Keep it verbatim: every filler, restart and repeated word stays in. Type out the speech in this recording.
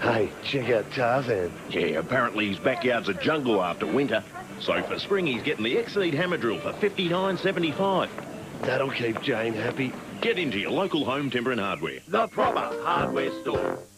Hey, check out Tarzan. Yeah, apparently his backyard's a jungle after winter. So for spring, he's getting the Exceed hammer drill for fifty-nine seventy-five. That'll keep Jane happy. Get into your local home timber and hardware. The proper hardware store.